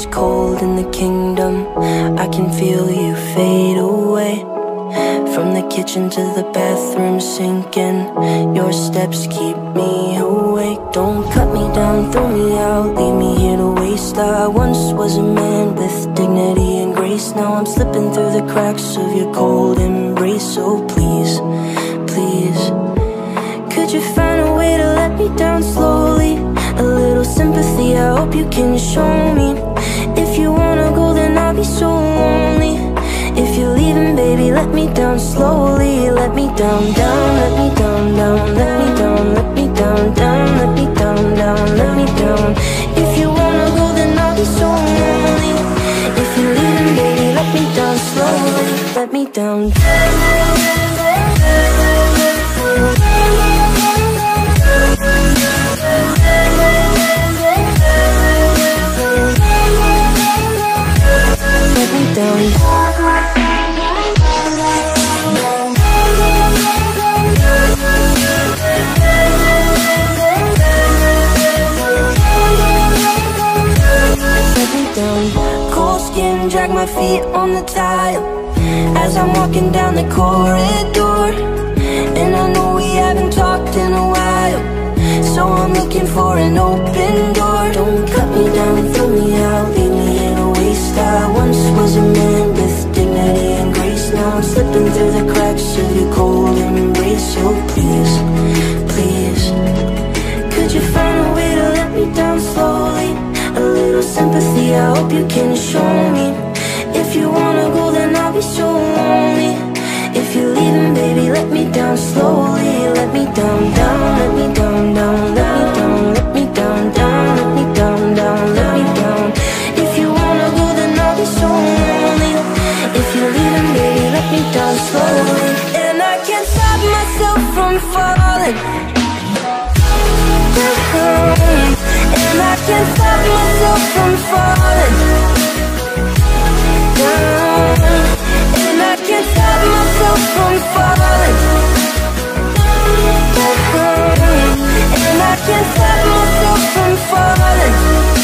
it's cold in the kingdom. I can feel you fade away. From the kitchen to the bathroom sinking, your steps keep me awake. Don't cut me down, throw me out, leave me here to waste. I once was a man with dignity and grace. Now I'm slipping through the cracks of your cold embrace. So please, please, could you find a way to let me down slowly? A little sympathy, I hope you can show me. If you wanna go, then I'll be so lonely. If you're leaving, baby, let me down slowly. Let me down, down, let me down, down, let me down, let me down, down, let me down, down, let me down. If you wanna go, then I'll be so lonely. If you're leaving, baby, let me down slowly. Let me down. Let me down. Cold skin, drag my feet on the tile as I'm walking down the corridor. And I know we haven't talked in a while, so I'm looking for an open door. Don't cut me down, throw me out, leave me in a waste. I once was a man with dignity and grace. Now I'm slipping through the cracks of your cold embrace. So please, please, could you find a way to let me down slowly? A little sympathy, I hope you can show me. If you wanna go, then I'll be so lonely. If you're leaving, baby, let me down slowly. Let me down, down, let me down, down, let me down, let me down, down, let me down, down, let me down. If you wanna go, then I'll be so lonely. If you're leaving, baby, let me down slowly. And I can't stop myself from falling. And I can't stop myself from falling down. And I can't stop myself from falling down. And I can't stop myself from falling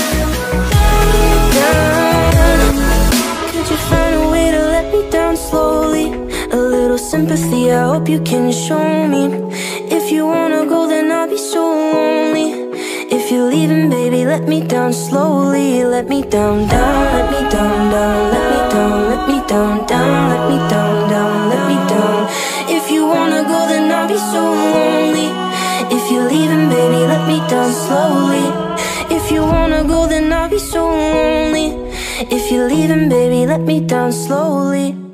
down. Could you find a way to let me down slowly? A little sympathy, I hope you can show me. If you wanna go, then I'll be so lonely. If you're leaving, baby, let me down slowly. Let me down, down, let me down, down, let me down, let me down, down, let me down, down, let me down. If you wanna go, then I'll be so lonely. If you're leaving, baby, let me down slowly. If you wanna go, then I'll be so lonely. If you're leaving, baby, let me down slowly.